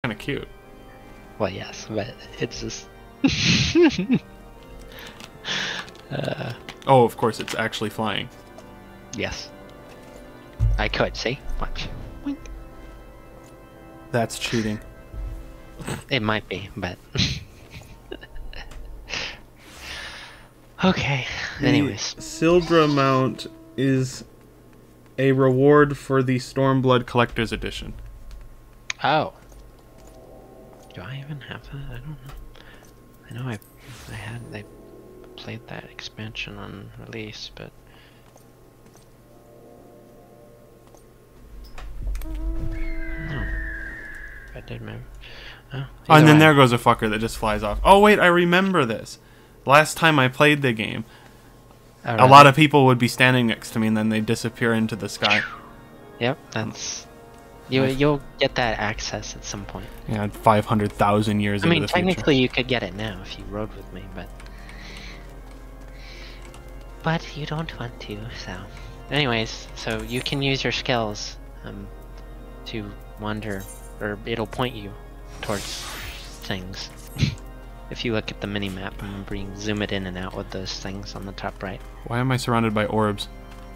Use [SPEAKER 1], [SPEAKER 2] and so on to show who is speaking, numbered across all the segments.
[SPEAKER 1] Kind of cute.
[SPEAKER 2] Well, yes, but it's just.
[SPEAKER 1] Oh, of course, it's actually flying.
[SPEAKER 2] Yes. I could, see? Watch. Wink.
[SPEAKER 1] That's cheating.
[SPEAKER 2] It might be, but... Okay, anyways.
[SPEAKER 1] The Sildra mount is a reward for the Stormblood Collector's Edition.
[SPEAKER 2] Oh. Do I even have that? I don't know. I know they played that expansion on release, but... No. I did remember. Oh,
[SPEAKER 1] and then there goes a fucker that just flies off. Oh wait, I remember this. Last time I played the game, a lot of people would be standing next to me and then they'd disappear into the sky.
[SPEAKER 2] Yep, that's... You'll get that access at some point.
[SPEAKER 1] Yeah, 500,000 years into the future.
[SPEAKER 2] Technically you could get it now if you rode with me, but... But you don't want to, so... Anyways, so you can use your skills to wander, or it'll point you towards things. If you look at the mini-map, remember you can zoom it in and out with those things on the top right.
[SPEAKER 1] Why am I surrounded by orbs?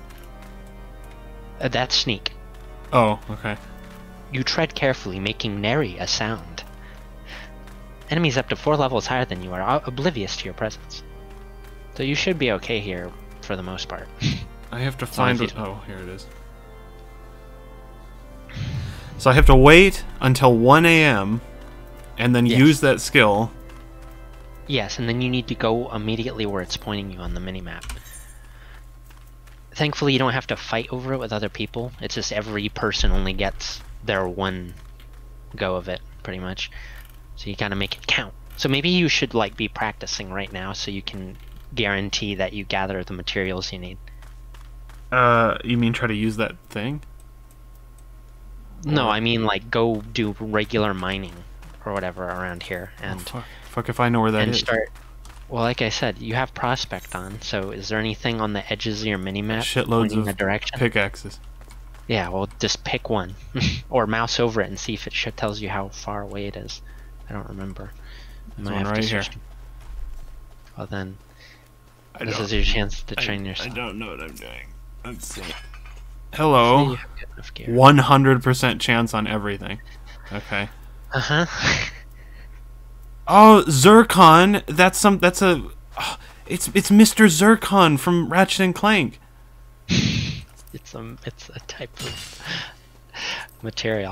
[SPEAKER 2] That's sneak.
[SPEAKER 1] Oh, okay.
[SPEAKER 2] You tread carefully, making nary a sound. Enemies up to 4 levels higher than you are oblivious to your presence. So you should be okay here for the most part.
[SPEAKER 1] I have to find it. Oh, here it is. So I have to wait until 1 a.m. and then use that skill.
[SPEAKER 2] Yes, and then you need to go immediately where it's pointing you on the minimap. Thankfully, you don't have to fight over it with other people. It's just every person only gets their one go of it, pretty much. So you gotta make it count. So maybe you should like be practicing right now so you can guarantee that you gather the materials you need.
[SPEAKER 1] You mean try to use that thing?
[SPEAKER 2] No, I mean like go do regular mining or whatever around here and
[SPEAKER 1] fuck if I know where that is.
[SPEAKER 2] Start. Well, like I said, you have prospect on. So is there anything on the edges of your minimap
[SPEAKER 1] shitloads of
[SPEAKER 2] the direction?
[SPEAKER 1] Pickaxes.
[SPEAKER 2] Yeah, well, just pick one or mouse over it and see if it tells you how far away it is. I don't remember.
[SPEAKER 1] There's one right here.
[SPEAKER 2] Well then, this is your chance to train yourself.
[SPEAKER 1] I don't know what I'm doing. Let's see. Hello. 100% chance on everything. Okay. Oh, Zircon. It's Mr. Zircon from Ratchet and Clank.
[SPEAKER 2] It's a type of material.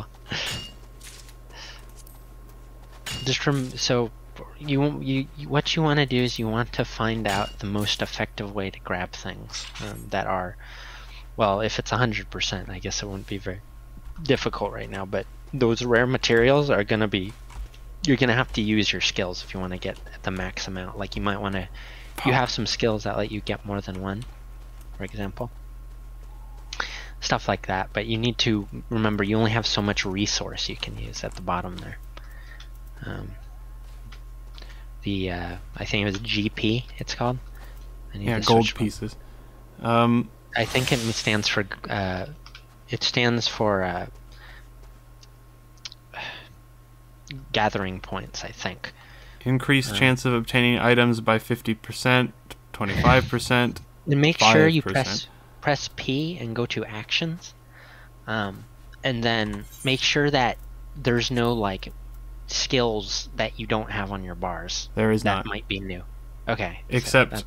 [SPEAKER 2] Just so what you want to do is you want to find out the most effective way to grab things that are, well, if it's 100%, I guess it wouldn't be very difficult right now, but those rare materials are going to be, you're going to have to use your skills if you want to get the max amount. Like you might want to, you have some skills that let you get more than one, for example. Stuff like that, but you need to remember you only have so much resource you can use at the bottom there. I think it was GP it's called.
[SPEAKER 1] Yeah, gold pieces.
[SPEAKER 2] I think it stands for gathering points, I think.
[SPEAKER 1] Increased chance of obtaining items by 50%, 25%.
[SPEAKER 2] And make sure you press P and go to actions, and then make sure that there's no like skills that you don't have on your bars.
[SPEAKER 1] There is not.
[SPEAKER 2] That might be new. Okay.
[SPEAKER 1] Except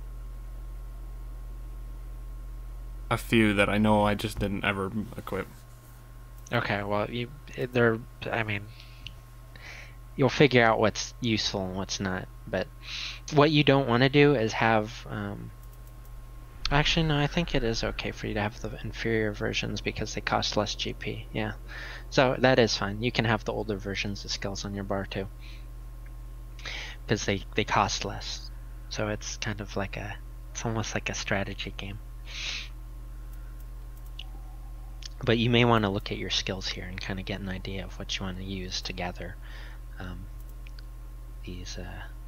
[SPEAKER 1] a few that I know I just didn't ever equip.
[SPEAKER 2] Okay, well, I mean, you'll figure out what's useful and what's not. But what you don't want to do is have. Actually, no, I think it is okay for you to have the inferior versions because they cost less GP. Yeah, so that is fine. You can have the older versions of skills on your bar too, because they cost less. So it's kind of like it's almost like a strategy game. But you may want to look at your skills here and kind of get an idea of what you want to use to gather these.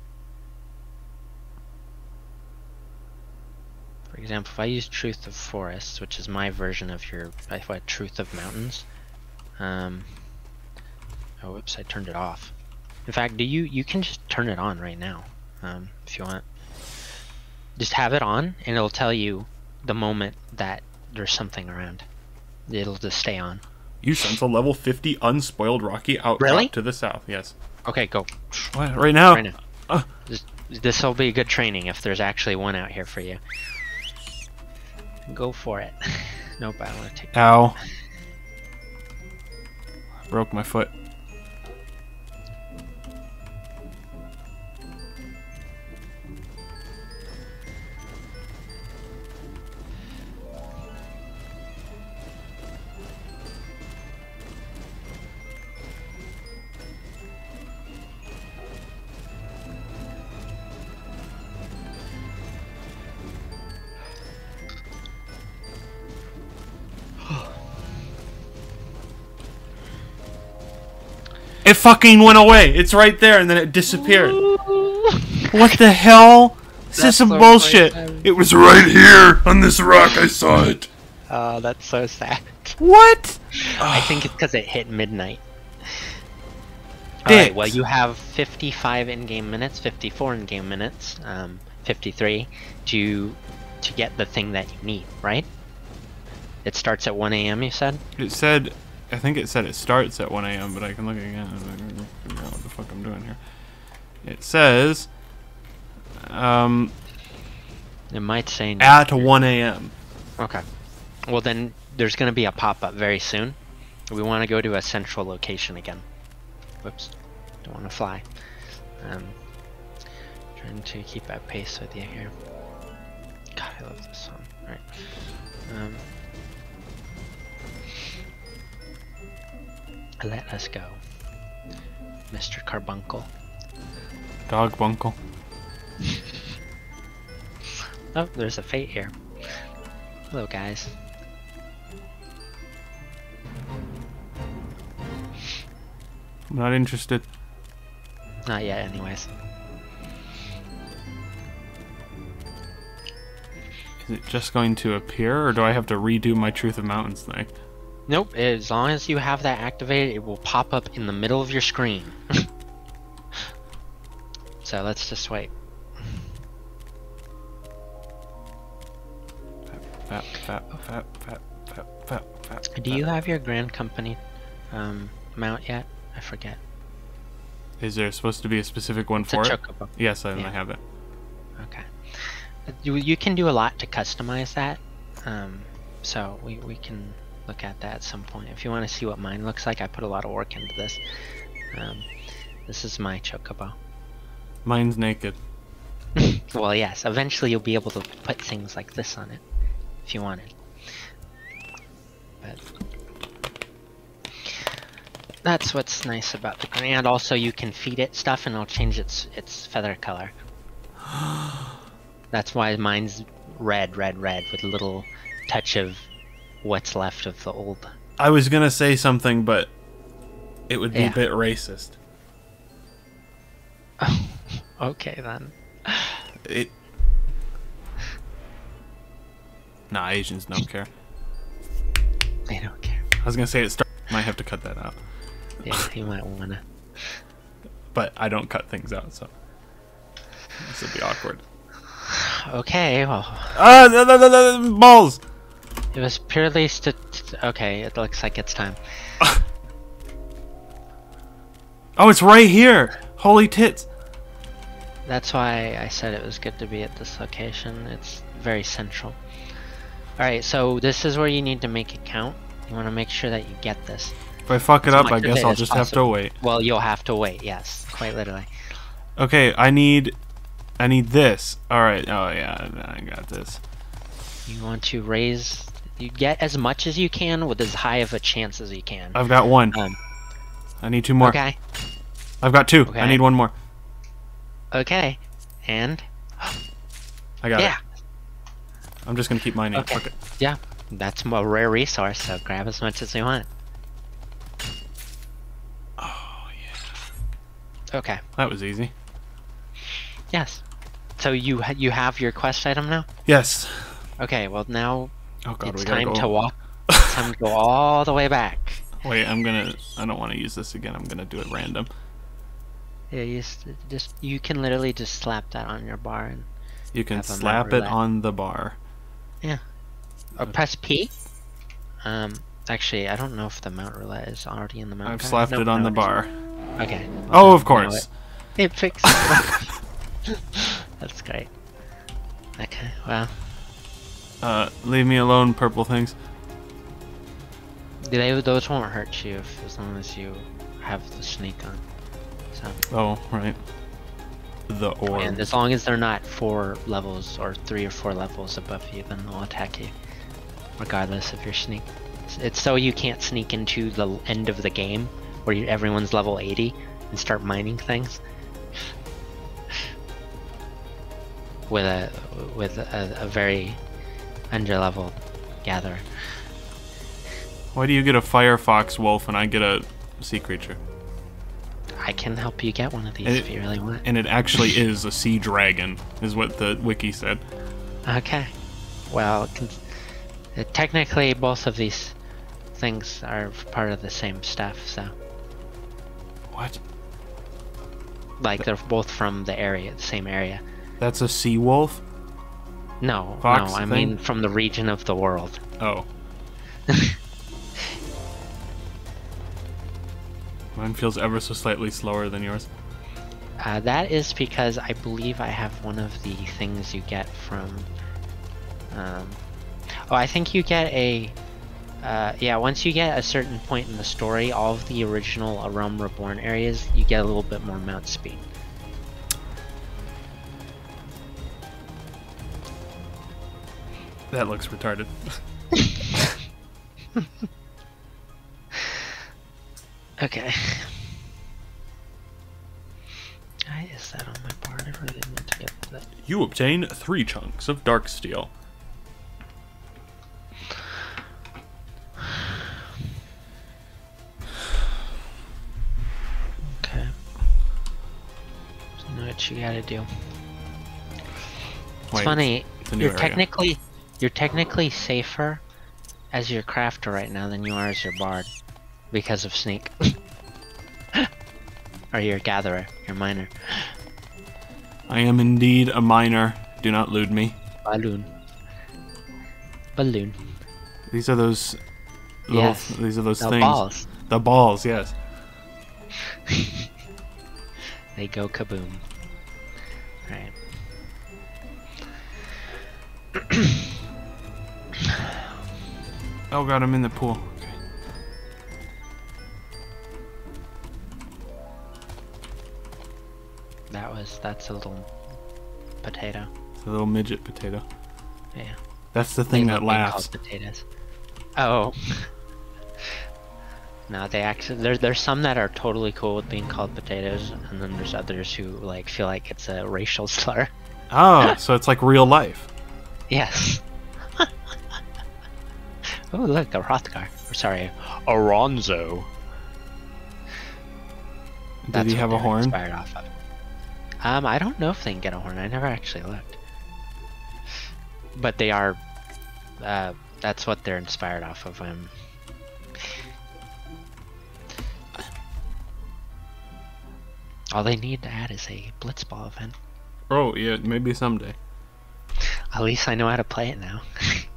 [SPEAKER 2] For example, if I use Truth of Forests, which is my version of your Truth of Mountains, Oh, whoops! I turned it off. In fact, you can just turn it on right now, if you want. Just have it on, and it'll tell you the moment that there's something around. It'll just stay on.
[SPEAKER 1] You sense a level 50 unspoiled rocky outcrop
[SPEAKER 2] Really?
[SPEAKER 1] to the south. Yes.
[SPEAKER 2] Okay, go.
[SPEAKER 1] What? Right now?
[SPEAKER 2] Right now. This will be good training if there's actually one out here for you. Go for it. Nope, I don't want to take that.
[SPEAKER 1] Ow. I broke my foot. It fucking went away. It's right there, and then it disappeared. What the hell? This is some bullshit. It was right here on this rock. I saw it.
[SPEAKER 2] Oh, that's so sad.
[SPEAKER 1] What?
[SPEAKER 2] I think it's because it hit midnight. Alright, well, you have 55 in-game minutes, 54 in-game minutes, 53 to get the thing that you need, right? It starts at 1 a.m. you said?
[SPEAKER 1] It said... I think it said it starts at 1 a.m., but I can look again and figure out what the fuck I'm doing here. It says...
[SPEAKER 2] it might say...
[SPEAKER 1] at 1 a.m.
[SPEAKER 2] Okay. Well, then there's going to be a pop-up very soon. We want to go to a central location again. Whoops. Don't want to fly. Trying to keep at pace with you here. God, I love this song. Alright. Let us go, Mr. Carbuncle.
[SPEAKER 1] Dog bunkle.
[SPEAKER 2] Oh, there's a fate here. Hello, guys.
[SPEAKER 1] I'm not interested.
[SPEAKER 2] Not yet, anyways.
[SPEAKER 1] Is it just going to appear, or do I have to redo my Truth of Mountains thing?
[SPEAKER 2] Nope, as long as you have that activated, it will pop up in the middle of your screen. So let's just wait. Do you have your Grand Company mount yet? I forget.
[SPEAKER 1] Is there supposed to be a specific one
[SPEAKER 2] It's
[SPEAKER 1] for
[SPEAKER 2] a
[SPEAKER 1] it?
[SPEAKER 2] chocobo.
[SPEAKER 1] Yes, I
[SPEAKER 2] Yeah.
[SPEAKER 1] have it.
[SPEAKER 2] Okay. You can do a lot to customize that. So we can look at that at some point. If you want to see what mine looks like, I put a lot of work into this. This is my chocobo.
[SPEAKER 1] Mine's naked.
[SPEAKER 2] Well, yes, eventually you'll be able to put things like this on it, if you wanted. But that's what's nice about the Grand. Also, you can feed it stuff and it'll change its feather color. That's why mine's red with a little touch of what's left of the old.
[SPEAKER 1] I was gonna say something, but it would be a bit racist.
[SPEAKER 2] Okay then.
[SPEAKER 1] Nah, Asians don't care.
[SPEAKER 2] They don't care.
[SPEAKER 1] I was gonna say it might have to cut that out.
[SPEAKER 2] Yeah, you might wanna.
[SPEAKER 1] But I don't cut things out, so this would be awkward.
[SPEAKER 2] Okay, well.
[SPEAKER 1] Balls!
[SPEAKER 2] It was purely okay, it looks like it's time.
[SPEAKER 1] Oh, it's right here! Holy tits!
[SPEAKER 2] That's why I said it was good to be at this location. It's very central. Alright, so this is where you need to make it count. You want to make sure that you get this.
[SPEAKER 1] If I fuck it up, I guess I'll just have to wait.
[SPEAKER 2] Well, you'll have to wait, yes. Quite literally.
[SPEAKER 1] Okay, I need this. Alright, oh yeah, I got this.
[SPEAKER 2] You want to raise... You get as much as you can with as high of a chance as you can.
[SPEAKER 1] I've got one. I need two more.
[SPEAKER 2] Okay.
[SPEAKER 1] I've got two.
[SPEAKER 2] Okay.
[SPEAKER 1] I need one more.
[SPEAKER 2] Okay. And?
[SPEAKER 1] I got it. I'm just gonna keep mining.
[SPEAKER 2] Okay.
[SPEAKER 1] Okay.
[SPEAKER 2] Yeah. That's a rare resource, so grab as much as you want.
[SPEAKER 1] Oh, yeah.
[SPEAKER 2] Okay.
[SPEAKER 1] That was easy.
[SPEAKER 2] Yes. So you have your quest item now?
[SPEAKER 1] Yes.
[SPEAKER 2] Okay, well now
[SPEAKER 1] Oh god,
[SPEAKER 2] it's
[SPEAKER 1] we gotta
[SPEAKER 2] time
[SPEAKER 1] go.
[SPEAKER 2] to walk. It's time to go all the way back.
[SPEAKER 1] Wait, I don't want to use this again. I'm gonna do it random.
[SPEAKER 2] Yeah, you can literally just slap that on your bar and
[SPEAKER 1] you can slap it on the bar.
[SPEAKER 2] Yeah. Or press P. Actually, I don't know if the mount roulette is already in the mount.
[SPEAKER 1] I've slapped it on the bar.
[SPEAKER 2] Okay.
[SPEAKER 1] Oh, of course.
[SPEAKER 2] It fixed it. That's great. Okay, well.
[SPEAKER 1] Leave me alone, purple things.
[SPEAKER 2] Those won't hurt you as long as you have the sneak on. So.
[SPEAKER 1] Oh, right. The orb.
[SPEAKER 2] And as long as they're not 4 levels or 3 or 4 levels above you, then they'll attack you, regardless of your sneak. It's so you can't sneak into the end of the game where everyone's level 80 and start mining things with a very underleveled gatherer.
[SPEAKER 1] Why do you get a firefox wolf and I get a sea creature?
[SPEAKER 2] I can help you get one of these if you really want.
[SPEAKER 1] And it actually is a sea dragon, is what the wiki said.
[SPEAKER 2] Okay. Well, technically both of these things are part of the same stuff, so.
[SPEAKER 1] What?
[SPEAKER 2] Like they're both from the same area.
[SPEAKER 1] That's a sea wolf?
[SPEAKER 2] No,
[SPEAKER 1] Fox
[SPEAKER 2] I mean from the region of the world.
[SPEAKER 1] Oh. Mine feels ever so slightly slower than yours.
[SPEAKER 2] That is because I believe I have one of the things you get from... I think you get a... yeah, once you get a certain point in the story, all of the original Realm Reborn areas, you get a little bit more mount speed.
[SPEAKER 1] That looks retarded.
[SPEAKER 2] Okay. Why is that on my board? I really didn't want to get that.
[SPEAKER 1] You obtain 3 chunks of dark steel.
[SPEAKER 2] Okay. So you know what you gotta do. It's funny. You're technically safer as your crafter right now than you are as your bard. Because of sneak. Or your gatherer, your miner.
[SPEAKER 1] I am indeed a miner. Do not lewd me.
[SPEAKER 2] Balloon.
[SPEAKER 1] These are those little,
[SPEAKER 2] yes.
[SPEAKER 1] These are those
[SPEAKER 2] the
[SPEAKER 1] things.
[SPEAKER 2] Balls.
[SPEAKER 1] The balls, yes.
[SPEAKER 2] They go kaboom. Alright.
[SPEAKER 1] Oh god, I'm in the pool. Okay.
[SPEAKER 2] That's a little potato.
[SPEAKER 1] It's a little midget potato.
[SPEAKER 2] Yeah.
[SPEAKER 1] That's the thing that laughs.
[SPEAKER 2] Potatoes. Oh. No, they actually there's some that are totally cool with being called potatoes, and then there's others who like feel like it's a racial slur.
[SPEAKER 1] Oh, so it's like real life.
[SPEAKER 2] Yes. Oh, look, a Hrothgar. Sorry, a Ronzo.
[SPEAKER 1] Did he have a horn?
[SPEAKER 2] Inspired off of. I don't know if they can get a horn. I never actually looked. But they are. That's what they're inspired off of. All they need to add is a Blitzball event.
[SPEAKER 1] Oh yeah, maybe someday.
[SPEAKER 2] At least I know how to play it now.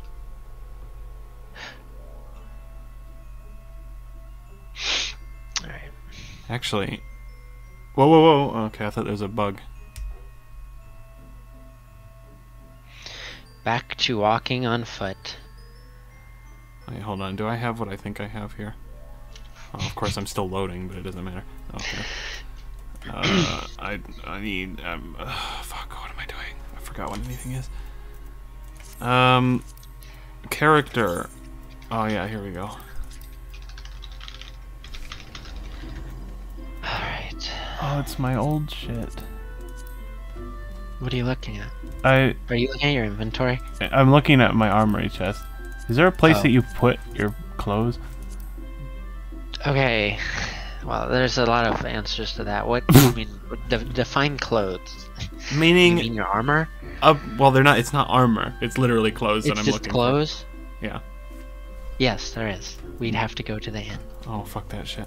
[SPEAKER 2] Alright.
[SPEAKER 1] Actually... Whoa. Okay, I thought there was a bug.
[SPEAKER 2] Back to walking on foot.
[SPEAKER 1] Wait, hold on. Do I have what I think I have here? Oh, of course I'm still loading, but it doesn't matter. Okay. I need... fuck, what am I doing? I forgot what anything is. Character. Oh yeah, here we go.
[SPEAKER 2] Alright.
[SPEAKER 1] Oh, it's my old shit.
[SPEAKER 2] What are you looking at?
[SPEAKER 1] Are
[SPEAKER 2] you looking at your inventory?
[SPEAKER 1] I'm looking at my armory chest. Is there a place that you put your clothes?
[SPEAKER 2] Okay. Well, there's a lot of answers to that. What do you mean? Define clothes.
[SPEAKER 1] Meaning...
[SPEAKER 2] You mean your armor?
[SPEAKER 1] Well, they're not. It's not armor. It's literally clothes that I'm looking for.
[SPEAKER 2] It's just clothes?
[SPEAKER 1] Yeah.
[SPEAKER 2] Yes, there is. We'd have to go to the inn.
[SPEAKER 1] Oh, fuck that shit.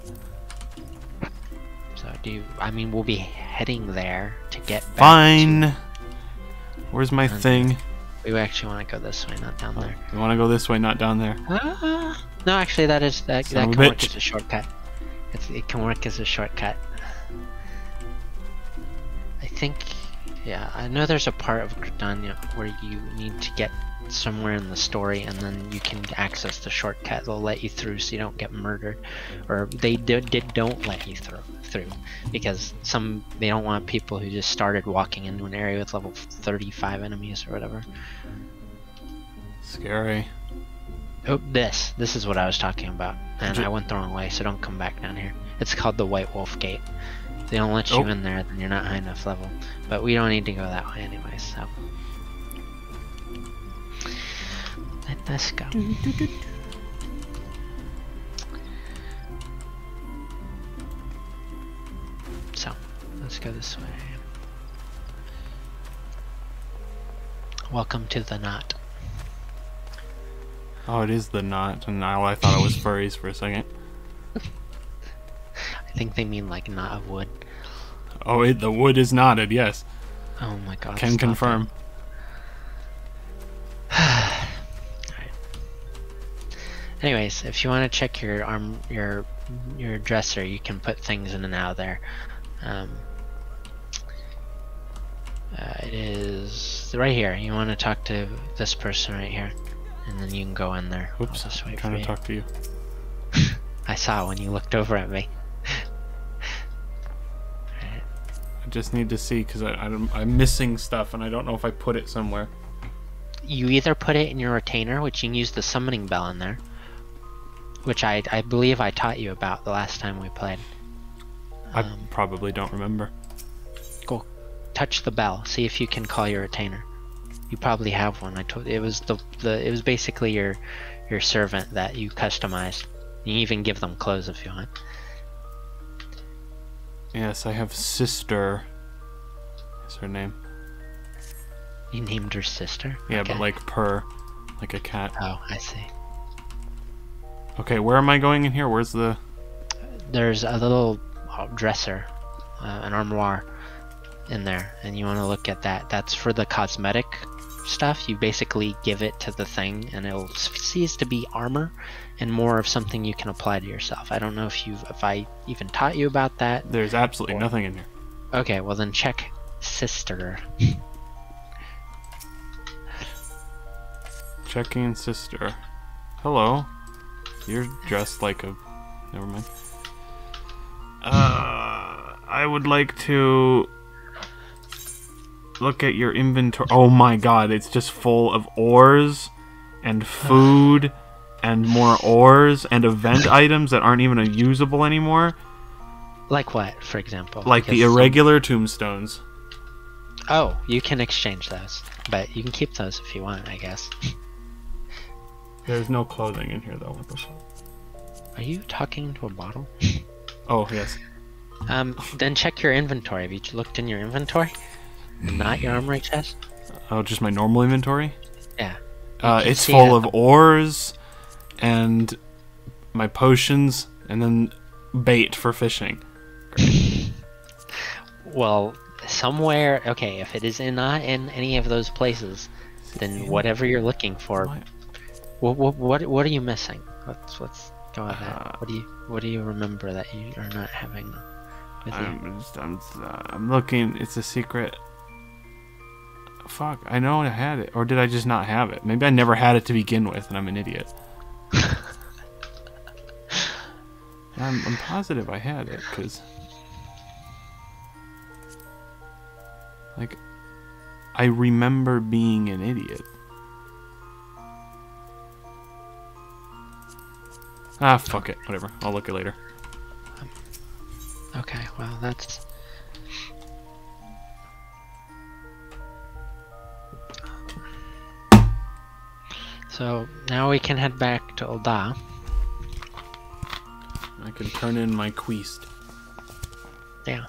[SPEAKER 2] So do you? I mean, we'll be heading there to get back.
[SPEAKER 1] Fine. Where's my thing?
[SPEAKER 2] We actually want to go this way, not down there.
[SPEAKER 1] You want to go this way, not down there?
[SPEAKER 2] No, actually, that can
[SPEAKER 1] of a
[SPEAKER 2] work
[SPEAKER 1] bitch.
[SPEAKER 2] as a shortcut. It can work as a shortcut. I think, yeah, I know there's a part of Guiltna where you need to get somewhere in the story, and then you can access the shortcut. They'll let you through, so you don't get murdered, or they don't let you through because they don't want people who just started walking into an area with level 35 enemies or whatever.
[SPEAKER 1] Scary.
[SPEAKER 2] Oh, this is what I was talking about, and I went the wrong way, so don't come back down here. It's called the White Wolf Gate. If they don't let you in there, then you're not high enough level. But we don't need to go that way anyway, so let us go. So let's go this way. Welcome to the knot.
[SPEAKER 1] Oh, it is the knot, and now I thought it was furries for a second.
[SPEAKER 2] I think they mean like knot of wood.
[SPEAKER 1] Oh, the wood is knotted, yes.
[SPEAKER 2] Oh my god.
[SPEAKER 1] Can confirm.
[SPEAKER 2] Alright. Anyways, if you want to check your your dresser, you can put things in and out of there. It is right here. You want to talk to this person right here, and then you can go in there.
[SPEAKER 1] Oops, I'm trying to talk to you.
[SPEAKER 2] I saw when you looked over at me.
[SPEAKER 1] I just need to see, because I'm missing stuff, and I don't know if I put it somewhere.
[SPEAKER 2] You either put it in your retainer, which you can use the summoning bell in there, which I believe I taught you about the last time we played.
[SPEAKER 1] I probably don't remember.
[SPEAKER 2] Go touch the bell, see if you can call your retainer. You probably have one. It was it was basically your servant that you customized. You even give them clothes if you want.
[SPEAKER 1] Yes, I have sister. Is her name?
[SPEAKER 2] You named her sister?
[SPEAKER 1] Yeah,
[SPEAKER 2] Okay.
[SPEAKER 1] but like purr, like a cat.
[SPEAKER 2] Oh, I see.
[SPEAKER 1] Okay, where am I going in here? Where's the...
[SPEAKER 2] There's a little dresser, an armoire in there, and you want to look at that. That's for the cosmetic stuff. You basically give it to the thing, and it'll cease to be armor and more of something you can apply to yourself. I don't know if I even taught you about that.
[SPEAKER 1] There's absolutely nothing in here.
[SPEAKER 2] Okay, well then check sister.
[SPEAKER 1] Checking sister. Hello. You're dressed like a... Never mind. I would like to look at your inventory. Oh my god, it's just full of ores and food and more ores and event items that aren't even usable anymore.
[SPEAKER 2] Like what, for example?
[SPEAKER 1] Like the irregular tombstones.
[SPEAKER 2] Oh, you can exchange those, but you can keep those if you want, I guess.
[SPEAKER 1] There's no clothing in here though. What the fuck?
[SPEAKER 2] Are you talking into a bottle?
[SPEAKER 1] Oh, yes.
[SPEAKER 2] Then check your inventory. Have you looked in your inventory? Not your armory chest?
[SPEAKER 1] Oh, just my normal inventory?
[SPEAKER 2] Yeah.
[SPEAKER 1] It's full of ores and my potions and then bait for fishing. Great.
[SPEAKER 2] Well, somewhere... Okay, if it is not in any of those places, then whatever you're looking for... What are you missing? Let's go with that. What do you remember that you are not having with you?
[SPEAKER 1] I'm looking. It's a secret. Fuck, I know I had it. Or did I just not have it? Maybe I never had it to begin with and I'm an idiot. I'm positive I had it, because... Like, I remember being an idiot. Ah, fuck it. Whatever. I'll look it later.
[SPEAKER 2] Okay, well, that's... So, now we can head back to Ul'dah.
[SPEAKER 1] I can turn in my quest.
[SPEAKER 2] Yeah.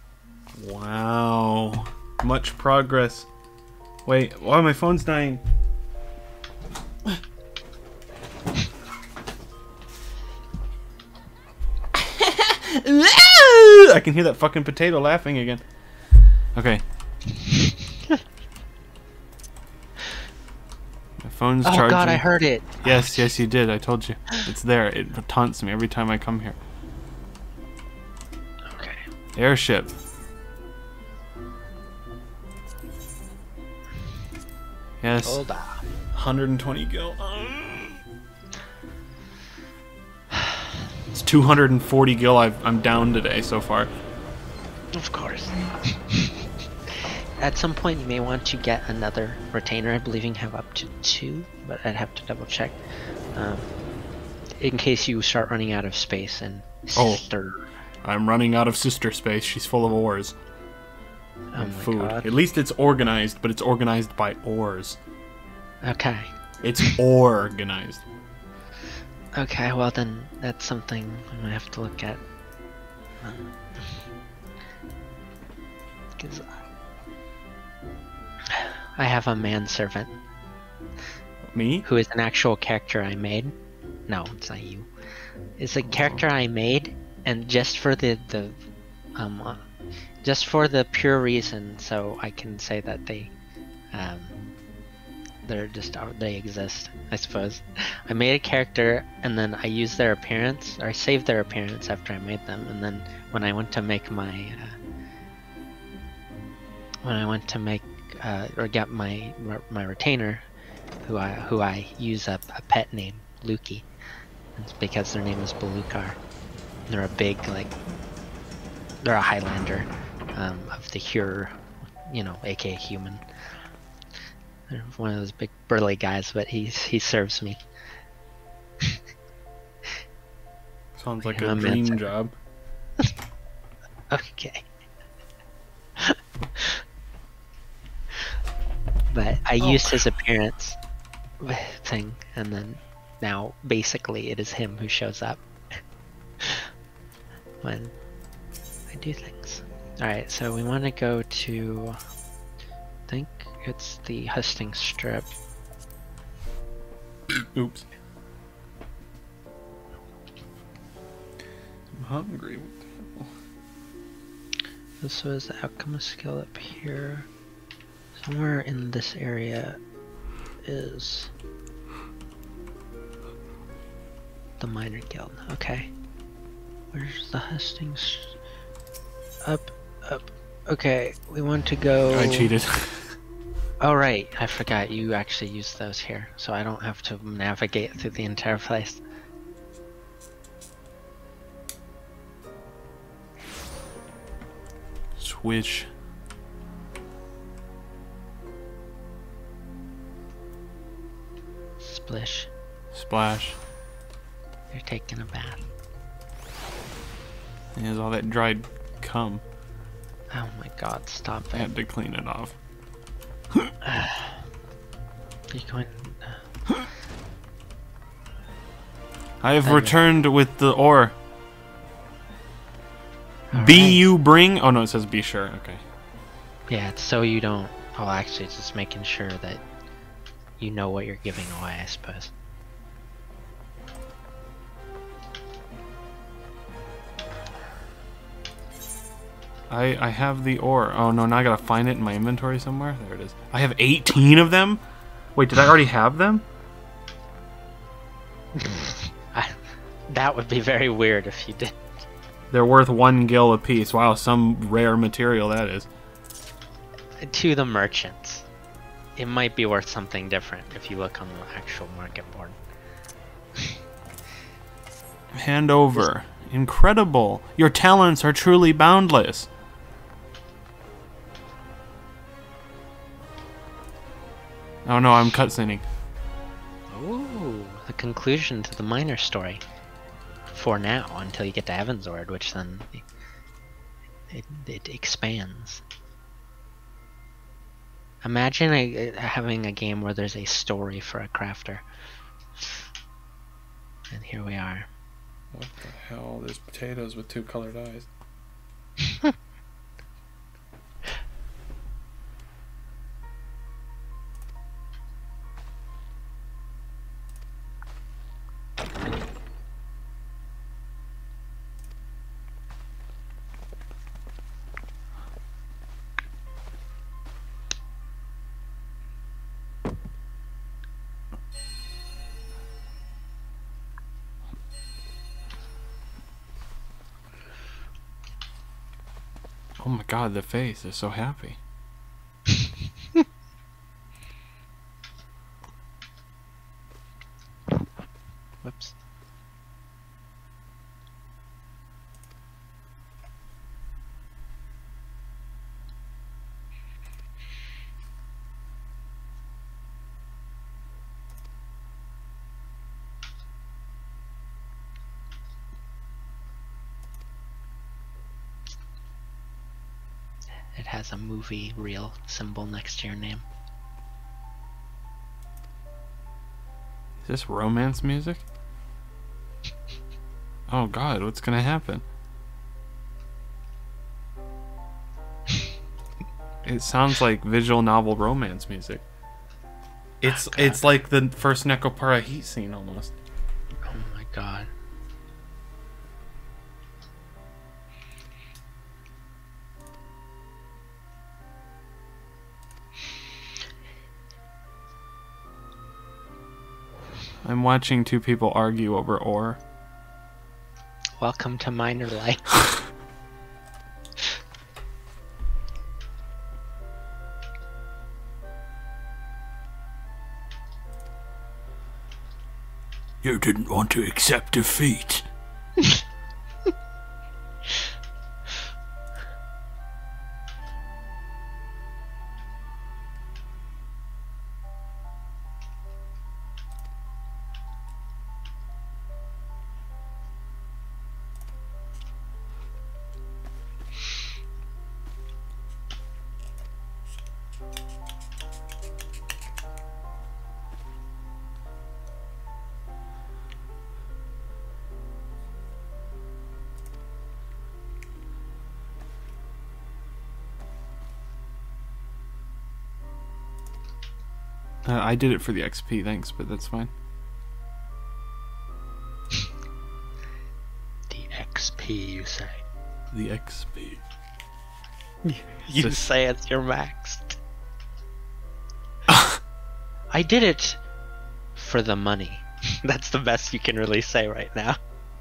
[SPEAKER 1] Wow. Much progress. Wait, why my phone's dying? I can hear that fucking potato laughing again. Okay. My phone's charging.
[SPEAKER 2] Oh god, I heard it.
[SPEAKER 1] Yes, yes, you did. I told you. It's there. It taunts me every time I come here.
[SPEAKER 2] Okay.
[SPEAKER 1] Airship. Yes.
[SPEAKER 2] Hold on.
[SPEAKER 1] 120 gil. It's 240 gil I'm down today so far.
[SPEAKER 2] Of course. At some point you may want to get another retainer. I believe you can have up to 2, but I'd have to double check. In case you start running out of space and sister.
[SPEAKER 1] I'm running out of sister space. She's full of ores.
[SPEAKER 2] Oh my
[SPEAKER 1] food.
[SPEAKER 2] god.
[SPEAKER 1] At least it's organized, but it's organized by ores.
[SPEAKER 2] Okay.
[SPEAKER 1] It's organized.
[SPEAKER 2] Okay, well then that's something I might have to look at. Because I have a manservant.
[SPEAKER 1] Me?
[SPEAKER 2] Who is an actual character I made. No, it's not you. It's a character I made, and just for the pure reason, so I can say that they exist, I suppose. I made a character, and then I used their appearance, or I saved their appearance after I made them, and then when I went to make my or get my retainer, who I use a pet name, Lukey. It's because their name is Belukar. They're a big, they're a Highlander of the Hure, aka human. They're one of those big burly guys, but he serves me.
[SPEAKER 1] Sounds like a dream job.
[SPEAKER 2] Okay. But I used his appearance thing, and then now basically it is him who shows up when I do things. Alright, so we want to go to, I think it's the Husting Strip.
[SPEAKER 1] Oops. I'm hungry. What the hell?
[SPEAKER 2] This was the Alchemist skill up here. Somewhere in this area is the Miner Guild. Okay. Where's the Hustings? Up. Okay, we want to go...
[SPEAKER 1] I cheated.
[SPEAKER 2] Oh right, I forgot you actually used those here, so I don't have to navigate through the entire place.
[SPEAKER 1] Swish.
[SPEAKER 2] Splish.
[SPEAKER 1] Splash.
[SPEAKER 2] You're taking a bath.
[SPEAKER 1] There's all that dried cum.
[SPEAKER 2] Oh my god, stop
[SPEAKER 1] I
[SPEAKER 2] it.
[SPEAKER 1] had to clean it off.
[SPEAKER 2] You're going...
[SPEAKER 1] I have returned with the ore.
[SPEAKER 2] All
[SPEAKER 1] Be
[SPEAKER 2] right.
[SPEAKER 1] you bring... Oh no, it says be sure. Okay.
[SPEAKER 2] Yeah, it's so you don't... Oh, actually, it's just making sure that you know what you're giving away, I suppose.
[SPEAKER 1] I have the ore. Oh no, now I gotta find it in my inventory somewhere. There it is. I have 18 of them? Wait, did I already have them?
[SPEAKER 2] That would be very weird if you did.
[SPEAKER 1] They're worth 1 gil a piece. Wow, some rare material that is.
[SPEAKER 2] To the merchants. It might be worth something different if you look on the actual market board.
[SPEAKER 1] Hand over. Incredible. Your talents are truly boundless. Oh no, I'm cutscening.
[SPEAKER 2] Ooh, the conclusion to the miner story. For now, until you get to Evansward, which then it expands. Imagine having a game where there's a story for a crafter. And here we are.
[SPEAKER 1] What the hell? There's potatoes with 2 colored eyes. Oh my god, the face. They're so happy.
[SPEAKER 2] Whoops. It has a movie reel symbol next to your name.
[SPEAKER 1] Is this romance music? Oh god, what's gonna happen? It sounds like visual novel romance music. It's like the first Nekopara heat scene almost.
[SPEAKER 2] Oh my god.
[SPEAKER 1] I'm watching two people argue over ore.
[SPEAKER 2] Welcome to minor life.
[SPEAKER 1] You didn't want to accept defeat. I did it for the XP, thanks, but that's fine.
[SPEAKER 2] The XP, you say?
[SPEAKER 1] The XP.
[SPEAKER 2] You say it's your maxed. I did it for the money. That's the best you can really say right now.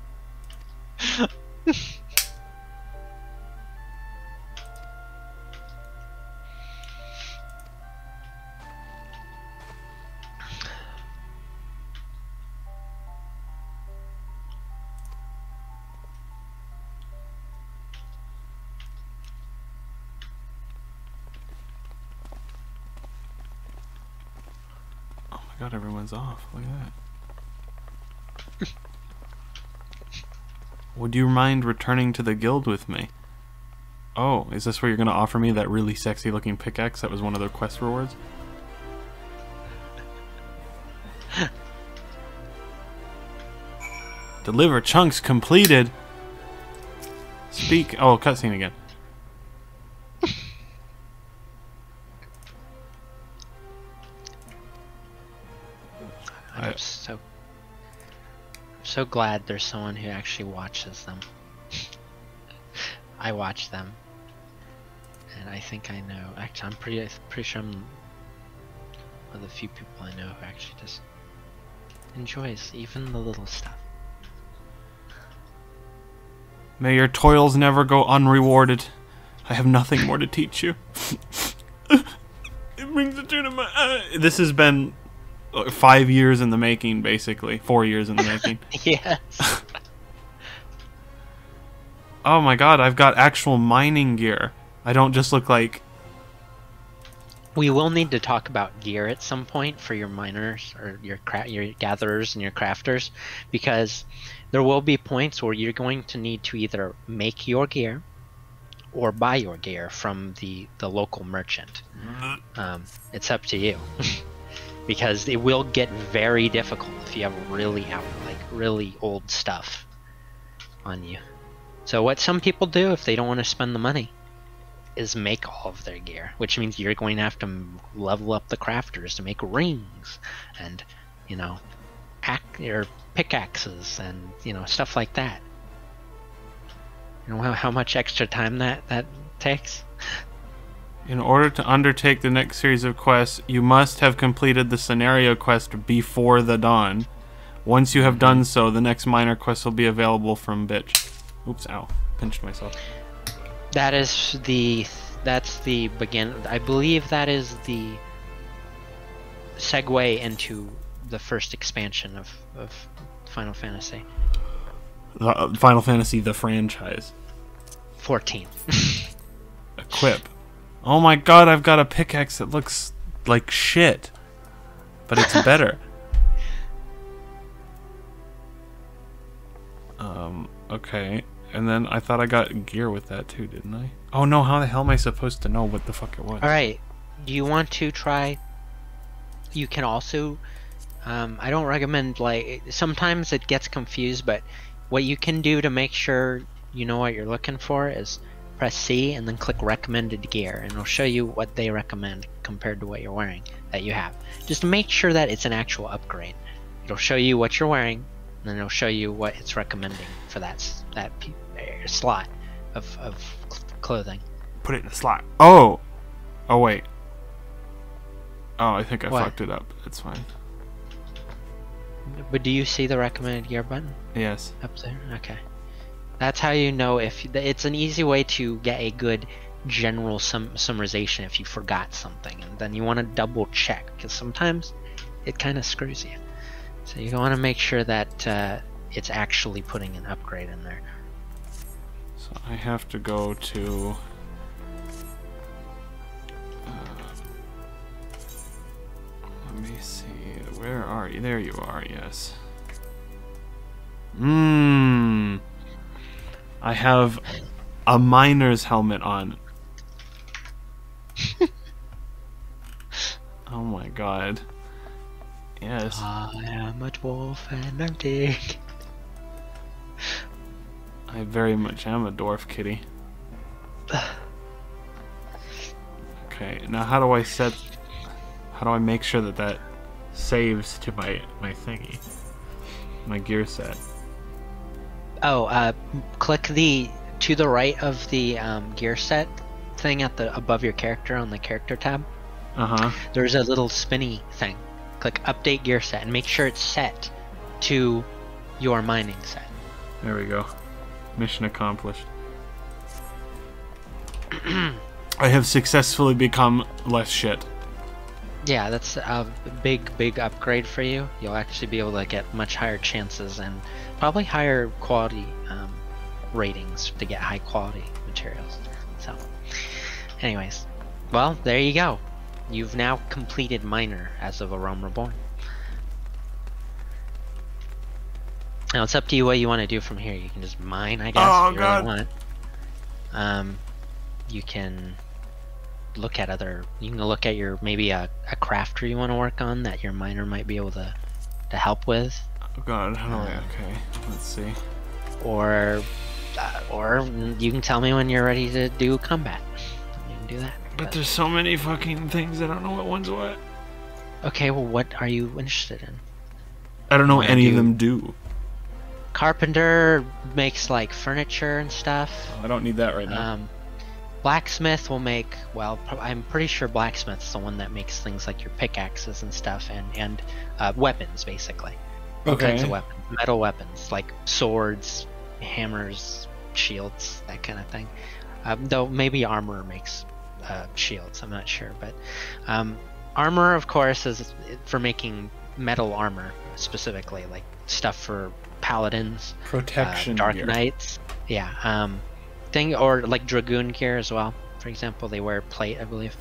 [SPEAKER 1] God, everyone's off. Look at that. Would you mind returning to the guild with me? Oh, is this where you're going to offer me that really sexy looking pickaxe that was one of their quest rewards? Deliver chunks completed. Speak. Oh, cutscene again.
[SPEAKER 2] I'm so glad there's someone who actually watches them. I watch them, and I think I know. Actually, I'm pretty sure I'm one of the few people I know who actually just enjoys even the little stuff.
[SPEAKER 1] May your toils never go unrewarded. I have nothing more to teach you. It brings a tear to my eye. This has been 5 years in the making, basically. 4 years in the making.
[SPEAKER 2] Yes.
[SPEAKER 1] Oh my god, I've got actual mining gear. I don't just look like...
[SPEAKER 2] We will need to talk about gear at some point for your miners, or your gatherers and your crafters, because there will be points where you're going to need to either make your gear or buy your gear from the local merchant. It's up to you. Because it will get very difficult if you have really old stuff on you. So what some people do if they don't want to spend the money is make all of their gear, which means you're going to have to level up the crafters to make rings and, you know, or pickaxes and, you know, stuff like that. You know how much extra time that takes?
[SPEAKER 1] In order to undertake the next series of quests, you must have completed the scenario quest before the dawn. Once you have done so, the next minor quest will be available from bitch. Oops, ow. Pinched myself.
[SPEAKER 2] That's the begin. I believe that is the segue into the first expansion of Final Fantasy.
[SPEAKER 1] Final Fantasy, the franchise.
[SPEAKER 2] 14.
[SPEAKER 1] Equip. Oh my god, I've got a pickaxe that looks like shit. But it's better. Okay. And then I thought I got gear with that too, didn't I? Oh no, how the hell am I supposed to know what the fuck it was?
[SPEAKER 2] Alright, do you want to try... You can also... I don't recommend, like... Sometimes it gets confused, but what you can do to make sure you know what you're looking for is press C and then click recommended gear, and it'll show you what they recommend compared to what you're wearing that you have. Just to make sure that it's an actual upgrade. It'll show you what you're wearing, and then it'll show you what it's recommending for that slot of clothing.
[SPEAKER 1] Put it in the slot. Oh! Oh, wait. Oh, I think I fucked it up. It's fine.
[SPEAKER 2] But do you see the recommended gear button?
[SPEAKER 1] Yes.
[SPEAKER 2] Up there? Okay. That's how you know if... It's an easy way to get a good general summarization if you forgot something. And then you want to double check, because sometimes it kind of screws you. So you want to make sure that it's actually putting an upgrade in there.
[SPEAKER 1] So I have to go to... let me see. Where are you? There you are, yes. I have a miner's helmet on. Oh my god. Yes.
[SPEAKER 2] I am a dwarf and I'm big.
[SPEAKER 1] I very much am a dwarf, kitty. Okay, now how do I make sure that that saves to my thingy? My gear set.
[SPEAKER 2] Oh, click to the right of the gear set thing at the above your character on the character tab. There's a little spinny thing. Click update gear set and make sure it's set to your mining set.
[SPEAKER 1] There we go. Mission accomplished. I have successfully become less shit.
[SPEAKER 2] Yeah, that's a big upgrade for you. You'll actually be able to get much higher chances and probably higher quality ratings to get high quality materials. So, anyways, well, there you go. You've now completed Miner as of A Realm Reborn. Now it's up to you what you want to do from here. You can just mine, I guess, if you really want. You can look at your maybe a crafter you want to work on that your miner might be able to help with.
[SPEAKER 1] Oh god, how do I? Okay, let's see.
[SPEAKER 2] Or you can tell me when you're ready to do combat. You can do that.
[SPEAKER 1] But there's so many fucking things, I don't know what one's what.
[SPEAKER 2] Okay, well, what are you interested in?
[SPEAKER 1] I don't know what any of them do.
[SPEAKER 2] Carpenter makes like furniture and stuff.
[SPEAKER 1] Oh, I don't need that right now.
[SPEAKER 2] Blacksmith will make, well, I'm pretty sure blacksmith's the one that makes things like your pickaxes and stuff, and weapons, basically. All kinds of weapons. Metal weapons, like swords, hammers, shields, that kind of thing. Though maybe armor makes shields, I'm not sure. But armor, of course, is for making metal armor, specifically, like stuff for paladins.
[SPEAKER 1] Protection
[SPEAKER 2] Dark
[SPEAKER 1] gear.
[SPEAKER 2] Knights. Yeah. Or like dragoon gear as well. For example, they wear plate, I believe.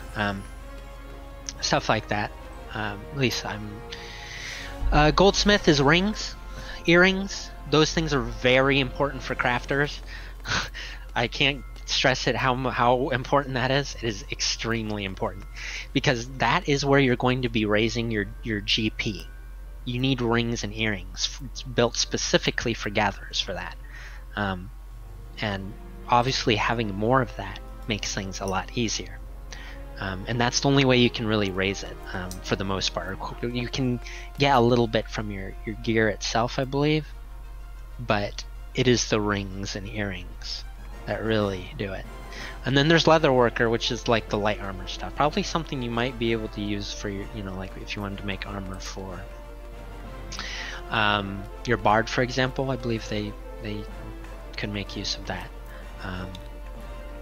[SPEAKER 2] Stuff like that. At least I'm. Goldsmith is rings, earrings. Those things are very important for crafters. I can't stress it how important that is. It is extremely important because that is where you're going to be raising your GP. You need rings and earrings. It's built specifically for gatherers for that. And obviously having more of that makes things a lot easier. And that's the only way you can really raise it for the most part. You can get a little bit from your gear itself, I believe, but it is the rings and earrings that really do it. And then there's Leatherworker, which is like the light armor stuff. Probably something you might be able to use for your, like if you wanted to make armor for your Bard, for example. I believe they could make use of that.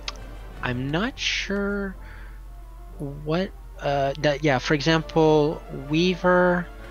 [SPEAKER 2] I'm not sure what that, yeah, for example, Weaver